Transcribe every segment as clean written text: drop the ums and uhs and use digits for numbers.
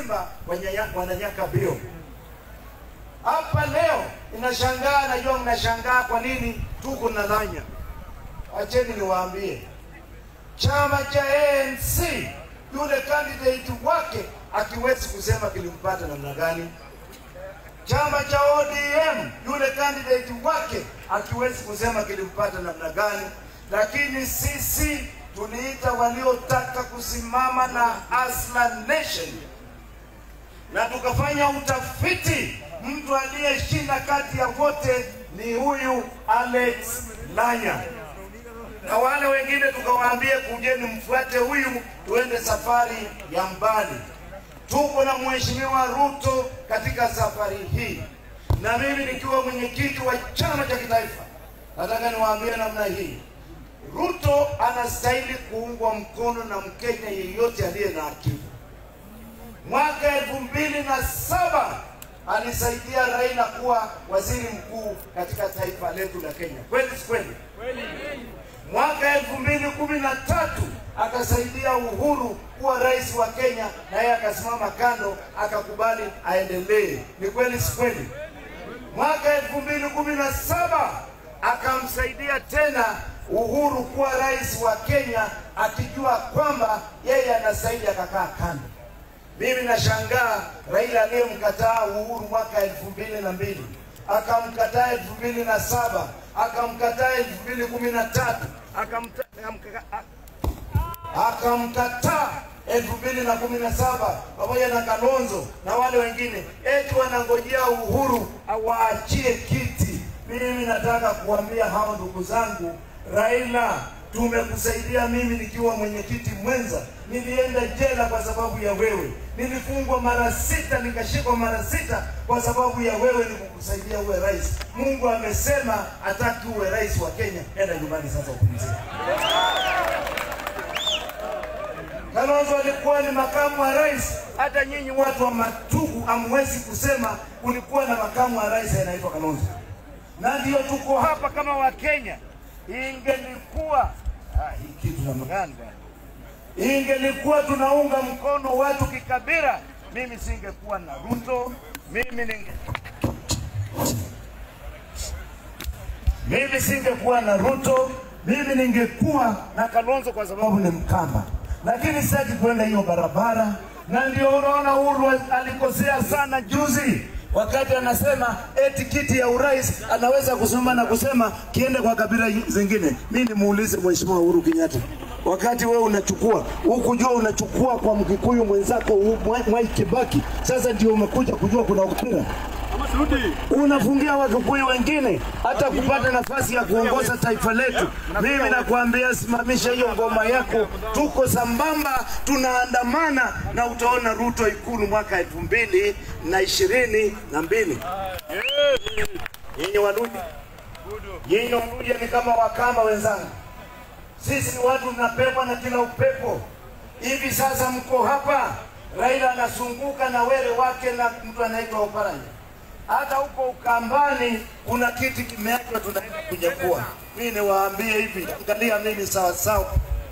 Simba wananyaka bio. Hapa leo inashangaa, najua mnashangaa kwa nini tuko na Lanya. Acheni niwaambie, chama cha ANC yule candidate wake akiwezi kusema kilimpata namna gani. Chama cha ODM yule candidate wake akiwezi kusema kilimpata namna gani. Lakini sisi tuliita waliotaka kusimama na Aslan Nation na tukafanya utafiti. Mtu aliyeshinda kati ya wote ni huyu Alex Lanya, na wale wengine tukawaambia kujeni mfuate huyu tuende safari ya mbali. Tuko na Mheshimiwa Ruto katika safari hii, na mimi nikiwa mwenyekiti wa chama cha kitaifa nataka niwaambie namna hii: Ruto anastahili kuungwa mkono na Mkenya yeyote aliye na akili. Mwaka 2007 alisaidia Raila kuwa waziri mkuu katika taifa letu la Kenya. Kweli si kweli? Mwaka 2013 akasaidia Uhuru kuwa rais wa Kenya, na yeye akasimama kando akakubali aendelee. Ni kweli si kweli? Mwaka 2017 akamsaidia tena Uhuru kuwa rais wa Kenya, akijua kwamba yeye anastahili, akakaa kando. Mimi nashangaa Raila aliyemkataa Uhuru mwaka 2002, akamkataa 2007, akamkataa 2013, akamkataa 2017 pamoja na Kalonzo na wale wengine, eti wanangojea Uhuru awaachie kiti. Mimi nataka kuambia hao ndugu zangu, Raila tumekusaidia. Mimi nikiwa mwenyekiti mwenza nilienda jela kwa sababu ya wewe, nilifungwa mara 6, nikashikwa mara 6 kwa sababu ya wewe, nikukusaidia uwe rais. Mungu amesema hataki uwe rais wa Kenya, enda nyumbani sasa upumzike. Kalonzo alikuwa ni makamu wa rais. Hata nyinyi watu wa Matugu hamwezi kusema kulikuwa na makamu wa rais anaitwa Kalonzo. Na ndio tuko hapa kama wa Kenya. Ingelikuwa hii kitu na gani bwana, ingelikuwa tunaunga mkono watu kikabila, mimi singekuwa na Ruto, mimi singekuwa na Ruto, mimi ningekuwa na Kalonzo kwa sababu ni Mkamba. Lakini sitaki kwenda hiyo barabara, na ndio unaona Uhuru alikosea sana juzi wakati anasema eti kiti ya urais anaweza kusoma na kusema kiende kwa kabila zingine. Mimi nimuulize Mheshimiwa Uhuru Kenyatta, wakati wewe unachukua ukujua unachukua kwa Mkikuyu mwenzako Mwai Kibaki, sasa ndio umekuja kujua kuna ukabila? Unafungia Wakikuyu wengine hata kupata nafasi ya kuongoza taifa letu. Mimi nakwambia simamisha hiyo ngoma yako, tuko sambamba, tunaandamana, na utaona Ruto Ikulu mwaka 2022. Yeye Waluhya, ni kama Wakamba wenzangu. Sisi ni watu tunapewa na kila upepo. Hivi sasa mko hapa, Raila anasunguka na wele wake na mtu anaitwa Oparanya. Hata huko Ukambani kuna kiti kimeachwa, tunaenda kunyakua. Mimi niwaambie hivi, angalia mimi sawa sawa.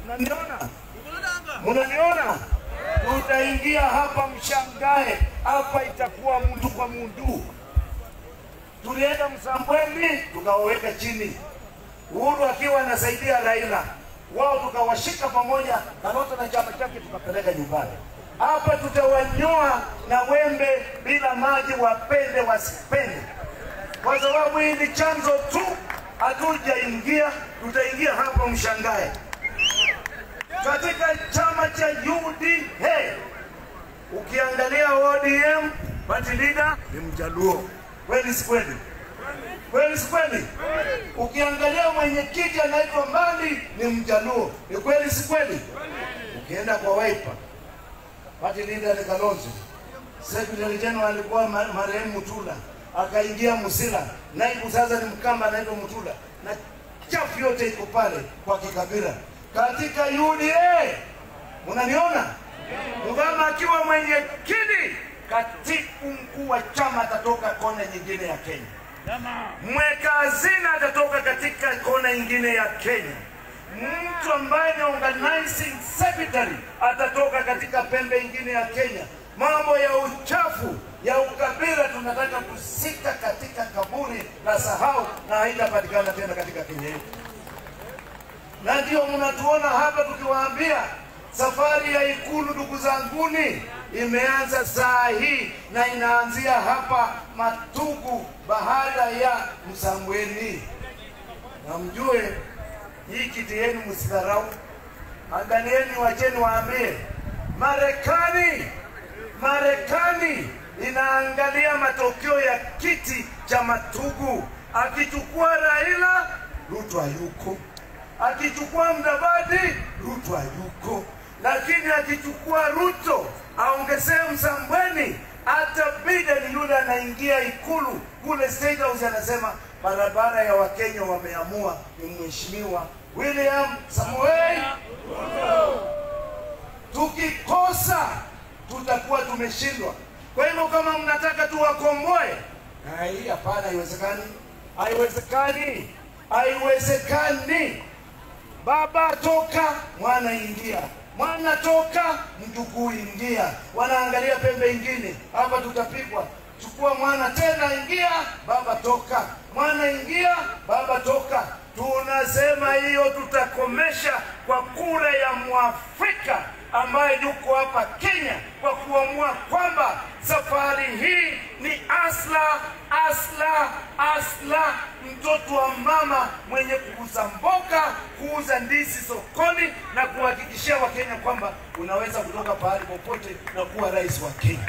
Mnaniona? Tutaingia hapa mshangae, hapa itakuwa mtu kwa mundu. Tulienda Msambweni tukawaweka chini, Uhuru akiwa anasaidia Raila, wao tukawashika pamoja Kalonzo na chama chake tukapeleka nyumbani. Hapa tutawanyoa na wembe bila maji, wapende wasipende, kwa sababu hii ni chanzo tu, hatujaingia. Tutaingia hapa mshangae. Katika chama cha UDA ukiangalia ODM party leader ni Mjaluo. Kweli si kweli? Kweli si kweli? Ukiangalia mwenyekiti anaitwa Mbali ni Mjaluo. Ni kweli si kweli? Ukienda kwa Wiper party leader ni Kalonzo, secretary general alikuwa marehemu Mutula, akaingia Musila, naibu sasa ni Mkamba anaitwa Mutula, na chafu yote iko pale kwa kikabila. Katika UDA unaniona Mugama akiwa mwenyekiti, katibu mkuu wa chama atatoka kona nyingine ya Kenya, mweka hazina atatoka katika kona nyingine ya Kenya, mtu ambaye ni organizing secretary atatoka katika pembe nyingine ya Kenya, mambo ya uchafu ya ukabila tunataka kusika katika kaburi la sahau, na haitapatikana tena katika Kenya yetu. Na ndio mnatuona hapa tukiwaambia safari ya Ikulu, ndugu zanguni, imeanza saa hii na inaanzia hapa Matugu baada ya Msambweni. Na mjue hii kiti yenu msidharau. Angalieni, wacheni waambie, Marekani inaangalia matokeo ya kiti cha Matugu. Akichukua Raila, Ruto hayuko. Akichukua Mudavadi, Ruto hayuko. Lakini akichukua Ruto aongezee Msambweni, hata Biden yule anaingia Ikulu kule State House anasema barabara ya Wakenya wameamua ni Mheshimiwa William Samoei Ruto. Tukikosa tutakuwa tumeshindwa. Kwa hivyo kama mnataka tuwakomboe, hii hapana, haiwezekani. Baba toka, mwana ingia. Mwana toka, mjukuu ingia. Wanaangalia pembe ingine, hapa tutapigwa. Chukua mwana tena, ingia, baba toka. Mwana ingia, baba toka. Tunasema hiyo tutakomesha kwa kura ya Mwafrika ambaye yuko hapa Kenya, kwa kuamua kwamba safari hii ni asla mtoto wa mama mwenye kuuza mboga, kuuza ndizi sokoni, na kuhakikishia Wakenya kwamba unaweza kutoka pahali popote na kuwa rais wa Kenya.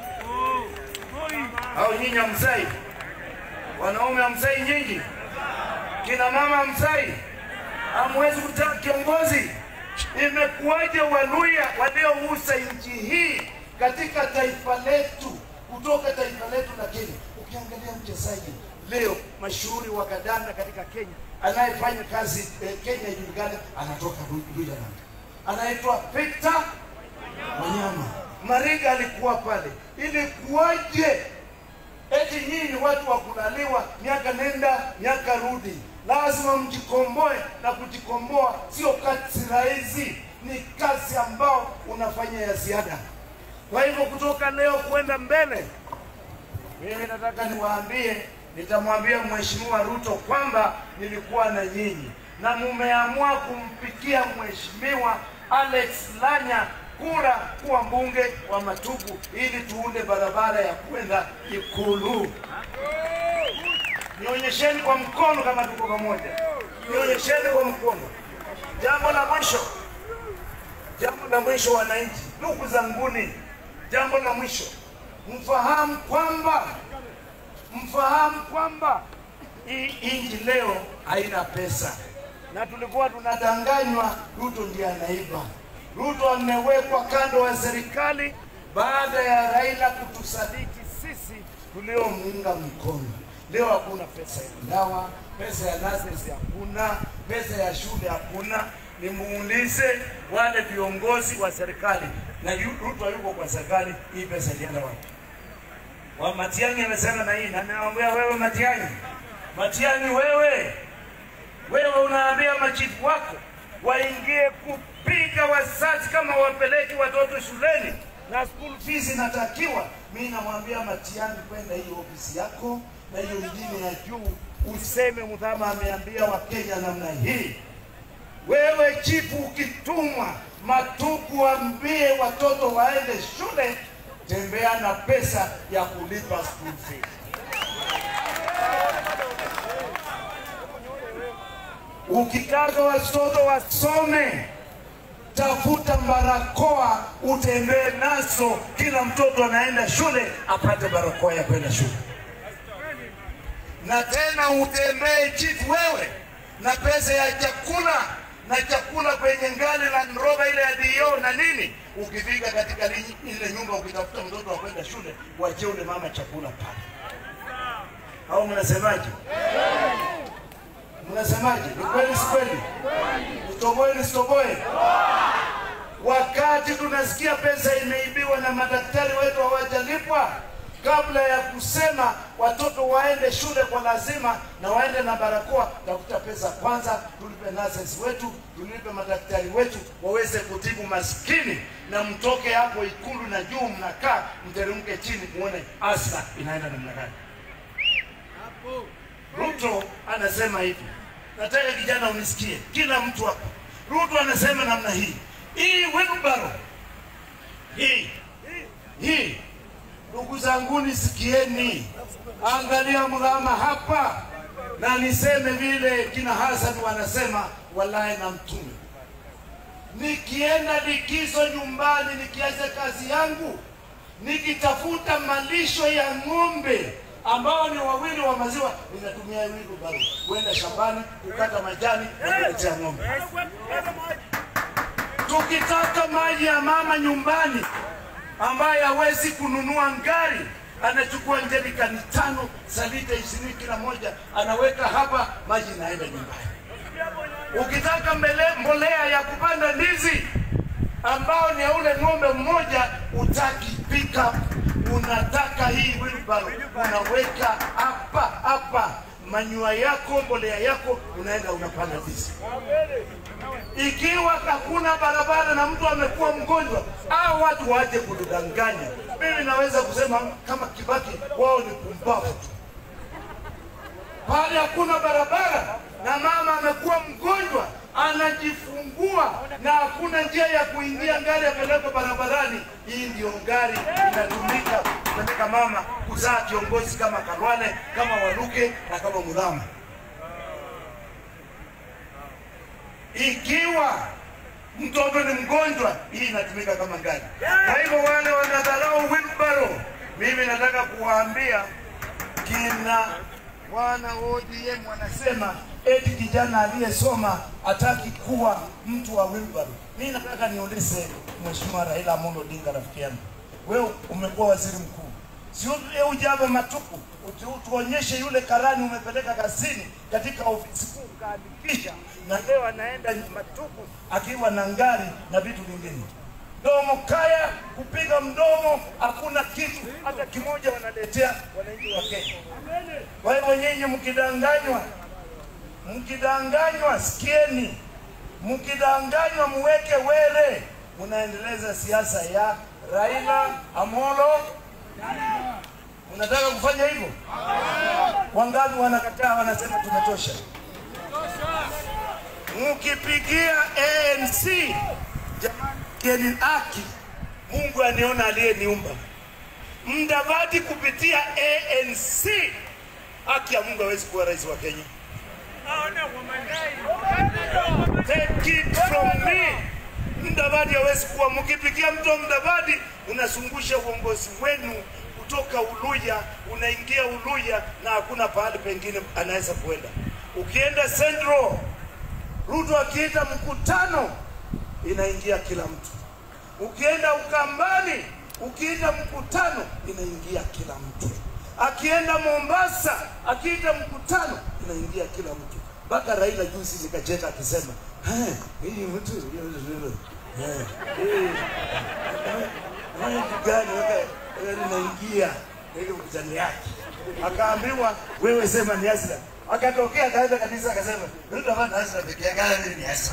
Au nyinyi hamzai? Wanaume hamzai nyingi? Kina mama hamzai? Hamwezi kutaka kiongozi? Imekuwaje Waluya waliouza nchi hii katika taifa letu, kutoka taifa letu la Kenya? Ukiangalia mchezaji leo mashuhuri wa kandanda katika Kenya anayefanya kazi Kenya ijulikane, anatoka Luya, anaitwa Victor Wanyama. Mariga alikuwa pale. Ilikuwaje eti nyinyi watu wa kulaliwa miaka nenda miaka rudi? Lazima mjikomboe, na kujikomboa sio kazi rahisi, ni kazi ambao unafanya ya ziada. Kwa hivyo kutoka leo kwenda mbele, mimi nataka niwaambie, nitamwambia Mheshimiwa Ruto kwamba nilikuwa na nyinyi na mumeamua kumpikia Mheshimiwa Alex Lanya kura kuwa mbunge wa Matugu ili tuunde barabara ya kwenda Ikulu. Nionyesheni kwa mkono kama tuko pamoja. Nionyesheni kwa mkono. Jambo la mwisho wananchi, ndugu zanguni, jambo la mwisho, mfahamu kwamba hii nchi leo haina pesa, na tulikuwa tunadanganywa Ruto ndiye anaiba. Ruto amewekwa kando wa serikali baada ya Raila kutusaliti sisi tuliomuunga mkono. Leo hakuna pesa ya dawa, pesa ya lazima hakuna, pesa ya shule hakuna. Nimuulize wale viongozi wa serikali, na Ruto yuko kwa serikali, hii pesa ilienda wapi? Wa Matiang'i amesema na hii, na naambia wewe Matiang'i, wewe unaambia machifu wako waingie kupiga wazazi kama wapeleki watoto shuleni na school fees inatakiwa. Mimi namwambia Matiang'i, kwenda hiyo ofisi yako na hiyo ingine ya juu, useme Muthama ameambia Wakenya namna hii. Wewe chifu ukitumwa Matugu, ambie watoto waende shule, tembea na pesa ya kulipa school fees. Ukitaka watoto wasome, tafuta barakoa utembee nazo, kila mtoto anaenda shule apate barakoa ya kwenda shule. Na tena utembee chifu wewe na pesa ya chakula kwenye ngali la Nroba ile ya dio na nini. Ukifika katika ile nyumba ukitafuta mtoto wa kwenda shule, wache ule mama chakula pale. Au mnasemaje? Mnasemaje? Ni kweli si kweli? Utoboe ni stoboe? Wakati tunasikia pesa imeibiwa na madaktari wetu hawajalipwa, kabla ya kusema watoto waende shule kwa lazima na waende na barakoa, tafuta pesa kwanza, tulipe nurses wetu, tulipe madaktari wetu waweze kutibu maskini, na mtoke hapo Ikulu na juu mnakaa, mteremke chini muone Asla inaenda namna gani. Ruto anasema hivi, nataka kijana unisikie, kila mtu hapa. Ruto anasema namna hii, hii wheelbarrow hii, ndugu zangu nisikieni, angalia mlama hapa, na niseme vile kina Hassan wanasema, wallahi na mtume, nikienda likizo nyumbani, nikiacha kazi yangu, nikitafuta malisho ya ng'ombe ambao ni wawili wa maziwa, ninatumia wheelbarrow kwenda shambani kukata majani na kuletea ng'ombe. Tukitaka maji ya mama nyumbani ambaye hawezi kununua ngari, anachukua jerikani 5 za lita 20 kila moja, anaweka hapa, maji inaenda nyumbani. Ukitaka mbolea ya kupanda ndizi ambao ni ule ng'ombe mmoja, utaki pick up, unataka hii wheelbarrow, unaweka hapa manyua yako, mbolea yako, unaenda unapanda ndizi. Ikiwa hakuna barabara na mtu amekuwa mgonjwa, au watu waje kudanganya, mimi naweza kusema kama Kibaki, wao ni pumbavu. Pale hakuna barabara na mama amekuwa mgonjwa, anajifungua na hakuna njia ya kuingia, ngari apeleke barabarani, hii ndio ngari inatumika kupeleka mama kuzaa kiongozi kama Karwane, kama Waluke na kama Mudhama. Ikiwa mtoto ni mgonjwa, hii inatumika kama ngari. Kwa hivyo wale wanadharau wheelbarrow, mimi nataka kuwaambia kina wana ODM wanasema eti kijana aliyesoma hataki kuwa mtu wa wheelbarrow. Mimi nataka niulize Mheshimiwa Raila Amolo Odinga, rafiki yangu, wewe umekuwa waziri mkuu, sio ujaba matupu, tuonyeshe yule karani umepeleka kazini katika ofisi kuu kaandikisha, na leo anaenda matupu akiwa na ngari na vitu vingine. Domo kaya kupiga mdomo, hakuna kitu hata kimoja wanaletea wananchi wa Kenya. Kwa hivyo nyinyi mkidanganywa, sikieni, mkidanganywa muweke wele, unaendeleza siasa ya Raila Amolo. Unataka kufanya hivyo? Wangapi wanakataa, wanasema tumetosha? Mkipigia ANC, jamani haki, Mungu aniona aliyeniumba. Mdavadi kupitia ANC, haki ya Mungu hawezi kuwa rais wa Kenya. Take it from me, Mdavadi hawezi kuwa. Mkipigia mtu Mdavadi, unasungusha uongozi wenu kutoka Uluya, unaingia Uluya na hakuna pahali pengine anaweza kuenda. Ukienda Central, Ruto akiita mkutano, inaingia kila mtu. Ukienda Ukambani, ukiita mkutano, inaingia kila mtu. Akienda Mombasa, akiita mkutano, inaingia kila mtu. Mpaka Raila juzi nikacheka akisema, hii mtu gani inaingia ile mkutano yake. Akaambiwa wewe sema ni Asla. Akatokea kaenda kanisa akasema, ndio hapa Asla pekee yake ni Asla.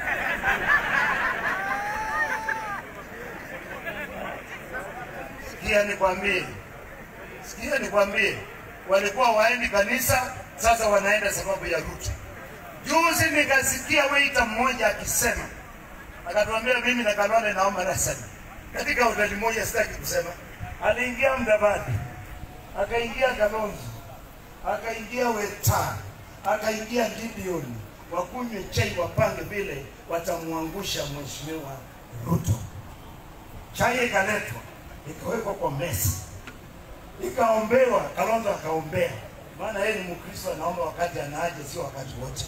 Sikia nikwambie, walikuwa waendi kanisa, sasa wanaenda sababu ya Ruto. Juzi nikasikia waiter mmoja akisema, akatuambia mimi na Kalwale naomba rasani. Katika hoteli moja, sitaki kusema, aliingia Mdavadi, akaingia Kalonzo, akaingia Weta, akaingia Gideon, wakunywe chai wapange vile watamuangusha Mheshimiwa Ruto. Chai ikaletwa, ikawekwa kwa meza, ikaombewa, Kalonzo akaombea, maana yeye ni Mkristo, anaomba wakati anaaje, sio wakati wote.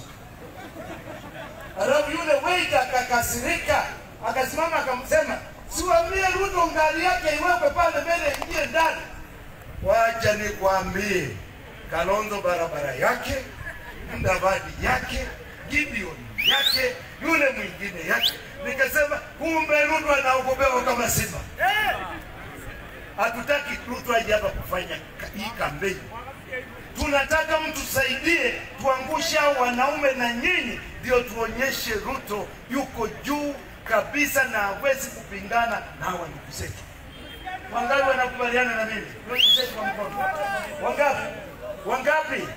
Alafu yule waiter akakasirika, akasimama akamsema, siwaambie Ruto ngari yake iwekwe pale mbele ingie ndani. Wacha nikwambie, Kalonzo barabara yake, Mdavadi yake, Gideon yake, yule mwingine yake. Nikasema kumbe Ruto anaogopewa kama simba. Hatutaki Ruto aje hapa kufanya hii kampeni. Tunataka mtusaidie tuangushe wanaume na nyinyi ndio tuonyeshe Ruto yuko juu kabisa na hawezi kupingana na hawa ndugu zetu. Wangapi wanakubaliana na mimi? Tuonyeshe kwa mkono. Wangapi? Wangapi?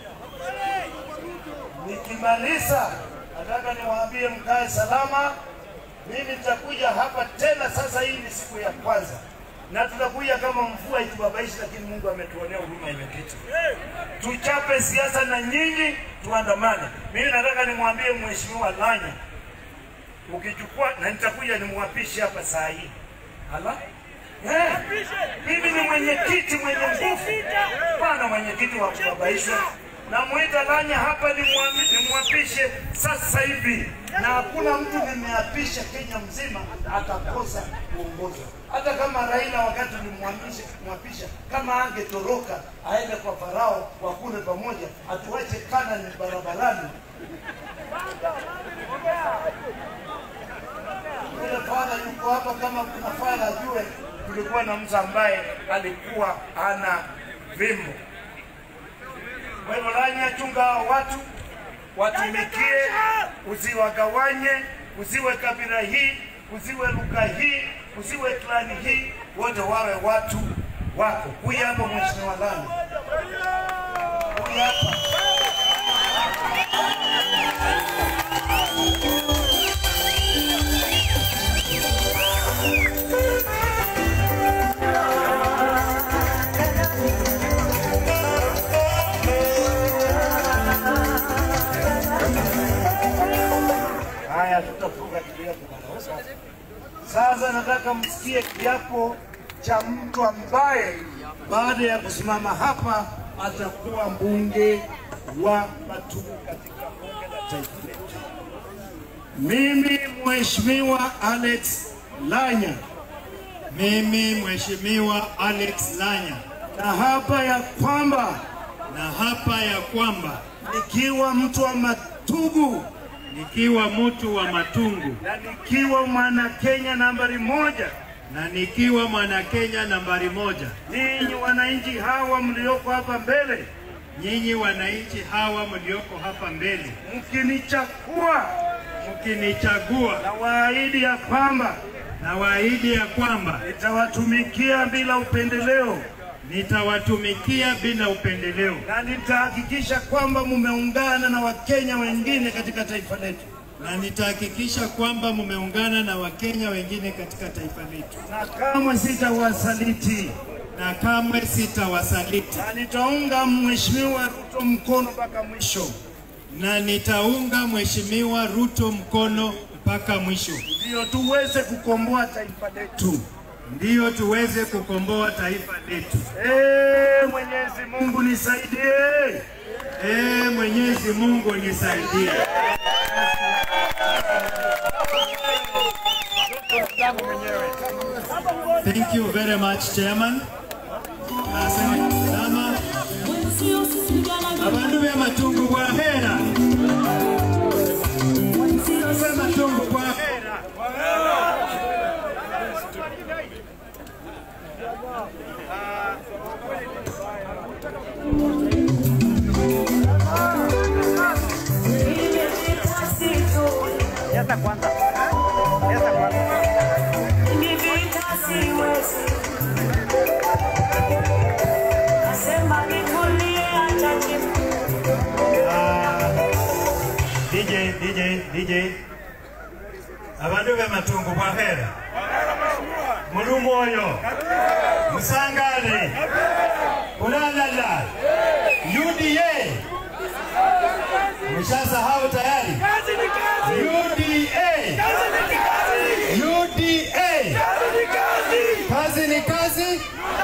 Nikimaliza nataka niwaambie mkae salama. Mimi nitakuja hapa tena, sasa hii ni siku ya kwanza. Na tutakuja kama mvua itubabaishi, lakini Mungu ametuonea huruma imeketi. Tuchape siasa na nyinyi, tuandamane. Mimi nataka nimwambie Mheshimiwa Lanya, ukichukua na nitakuja nimwapishe hapa saa hii. Hala? Mimi ni mwenyekiti mwenye nguvu. Bwana mwenyekiti wa kubabaishwa. Na muita Lanya hapa nimwapishe sasa hivi. Na hakuna mtu nimeapisha Kenya mzima atakosa uongozi. Hata kama Raila wakati nimwapisha, kama angetoroka aende kwa Farao wakule pamoja, atuache Kanani barabarani. Yule fadha yuko hapa, kama kuna fadha ajue tulikuwa na mtu ambaye alikuwa ana vimbo. Kwa hivyo Lanya, chunga watu, watumikie, usiwagawanye, usiwe kabila hii, usiwe lugha hii, usiwe klani hii, wote wawe watu wako. Huyu hapa Mheshimiwa Lanya. Huyu hapa. Haya, tutafunga kiapo bwana. Sasa nataka msikie kiapo cha mtu ambaye baada ya kusimama hapa atakuwa mbunge wa Matungu katika bunge la taifa letu. Mimi Mheshimiwa Alex Lanya. Mimi Mheshimiwa Alex Lanya. Na hapa ya kwamba nikiwa mtu wa Matungu, nikiwa mtu wa Matungu, na nikiwa mwana Kenya nambari 1, na nikiwa mwana Kenya nambari 1, nyinyi wananchi hawa mlioko hapa mbele, nyinyi wananchi hawa mlioko hapa mbele, mkinichagua, na waahidi ya kwamba nitawatumikia bila upendeleo, na nitahakikisha kwamba mumeungana na Wakenya wengine katika taifa letu, na nitahakikisha kwamba mumeungana na Wakenya wengine katika taifa letu, na kamwe sitawasaliti, na nitaunga Mheshimiwa Ruto mkono mpaka mwisho, na nitaunga Mheshimiwa Ruto mkono mpaka mwisho, ndio tuweze kukomboa taifa letu. Mwenyezi Mungu nisaidie. Mwenyezi Mungu nisaidie. Thank you very much, Chairman. Asante sana. Abantu be Matungu kwa hera. Matungu kwa hera. Esta cuánta. DJ. Abantu be Matungu kwa hera. Mulumoyo. Musangale. Ulalala. UDA. Mshasahau tayari. UDA. Kazi ni kazi.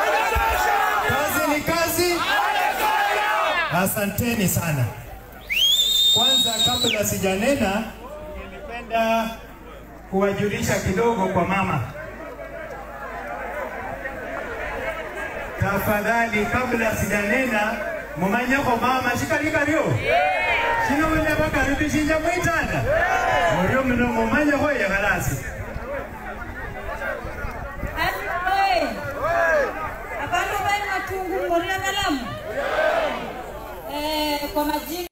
Asanteni sana. Kwanza kabla sijanena, ningependa kuwajulisha kidogo kwa mama. Tafadhali kabla sijanena, mumanyako mama shikalika leo. Sino wile baka rudishinja mwitanda. Muriyo mino mumanyako ya galasi. kwa majina